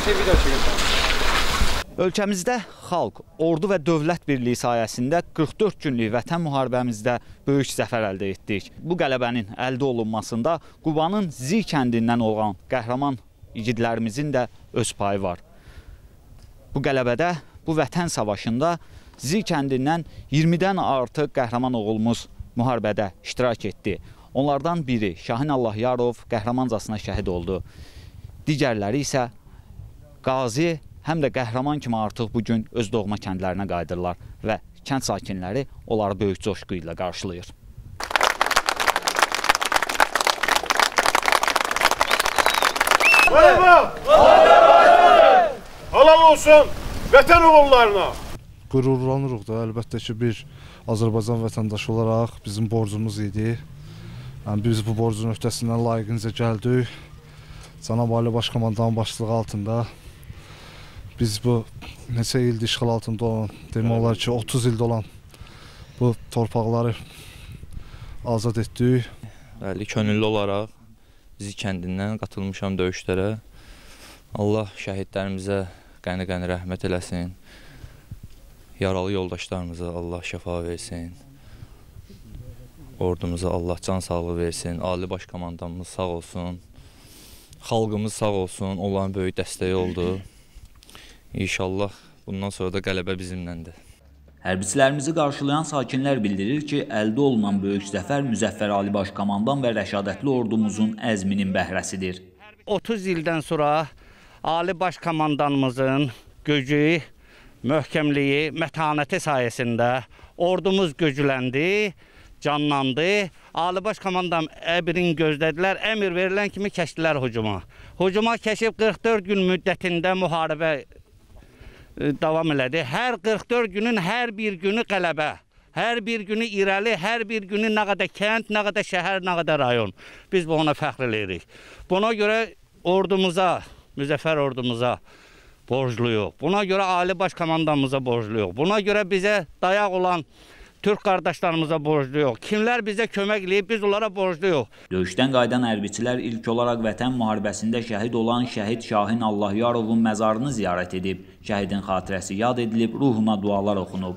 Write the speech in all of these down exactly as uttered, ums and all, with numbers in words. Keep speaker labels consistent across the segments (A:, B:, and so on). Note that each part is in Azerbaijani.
A: şey video çəkəcəm.
B: Ölkəmizdə xalq, ordu və dövlət birliyi sayəsində qırx dörd günlük vətən müharibəmizdə böyük zəfər əldə etdik. Bu qələbənin əldə olunmasında Qubanın Zil kəndindən olan qəhrəman igidlərimizin də öz payı var. Bu qələbədə, bu vətən savaşında Zil kəndindən iyirmidən artıq qəhrəman oğlumuz müharibədə iştirak etdi. Onlardan biri Şahin Allahyarov qəhrəmancasına şəhid oldu. Digərləri isə qazi, həm də qəhrəman kimi artıq bugün öz doğma kəndlərinə qayıdırlar və kənd sakinləri onları böyük coşqu ilə qarşılayır.
C: Halal olsun vətən oğullarına.
D: Qürurlanırıq da, əlbəttə ki, bir Azərbaycan vətəndaşı olaraq bizim borcumuz idi. Yəni, biz bu borcun öhdəsindən layiqincə gəldik. Cənab Ali Baş Komandanın başçılığı altında biz bu neçə ildir işğal altında olan, demək olar ki, otuz ildə olan bu torpaqları azad etdik.
E: Bəli, könüllü olaraq Zil kəndindən qatılmışam döyüşlərə. Allah şəhidlərimizə qəni-qəni rəhmət eləsin. Yaralı yoldaşlarımıza Allah şəfa versin. Ordumuza Allah can sağlığı versin. Ali Baş Komandanımız sağ olsun. Xalqımız sağ olsun. Onların böyük dəstəyi oldu. İnşallah bundan sonra da qələbə bizimləndir.
F: Hərbiçilərimizi qarşılayan sakinlər bildirir ki, əldə olunan böyük zəfər Müzəffər Ali Baş Komandan və rəşadətli ordumuzun əzminin bəhrəsidir.
G: otuz ildən sonra Ali Baş Komandanımızın gücü, möhkəmliyi, mətanəti sayəsində ordumuz gücləndi, canlandı. Ali Baş Komandan əmrin gözlədilər, əmr verilən kimi keçdilər hücuma. Hücuma keçib qırx dörd gün müddətində müharibə davam elədi. Hər qırx dörd günün hər bir günü qələbə, hər bir günü irəli, hər bir günü nə qədər kənd, nə qədər şəhər, nə qədər rayon. Biz bu ona fəxr eləyirik. Buna görə ordumuza, Müzəffər ordumuza borcluyuq. Buna görə Ali Baş Komandanımıza borcluyuq. Buna görə bizə dayaq olan Türk qardaşlarımıza borcluyuq. Kimlər bizə kömək eləyib, biz onlara borcluyuq.
F: Döyüşdən qayıdan hərbiçilər ilk olaraq vətən müharibəsində şəhid olan şəhid Şahin Allahyarovun məzarını ziyarət edib. Şəhidin xatirəsi yad edilib, ruhuna dualar oxunub.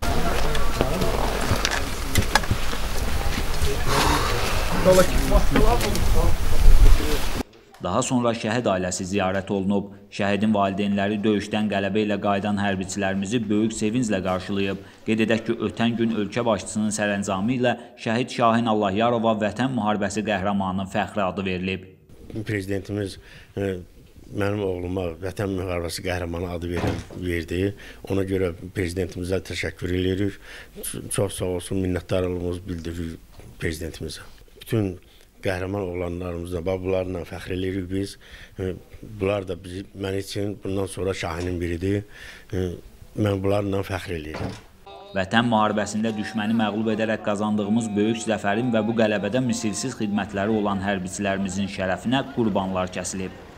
F: Daha sonra şəhid ailəsi ziyarət olunub. Şəhidin valideynləri döyüşdən qələbə ilə qayıdan hərbiçilərimizi böyük sevinclə qarşılayıb. Qeyd edək ki, ötən gün ölkə başçısının sərəncamı ilə şəhid Şahin Allahyarova vətən müharibəsi qəhrəmanının fəxri adı verilib.
C: Prezidentimiz e, mənim oğluma vətən müharibəsi qəhrəmanı adı verdi. Ona görə prezidentimizə təşəkkür edirik. Çox sağ olsun, minnətdarlığımızı bildiririk prezidentimizə. Bütün qəhrəman oğlanlarımızla, bunlarla fəxr edirik biz. Bunlar da biz, mən üçün bundan sonra Şahinin biridir. Mən bunlarla fəxr edirik.
F: Vətən müharibəsində düşməni məğlub edərək qazandığımız böyük zəfərin və bu qələbədə misilsiz xidmətləri olan hərbiçilərimizin şərəfinə qurbanlar kəsilib.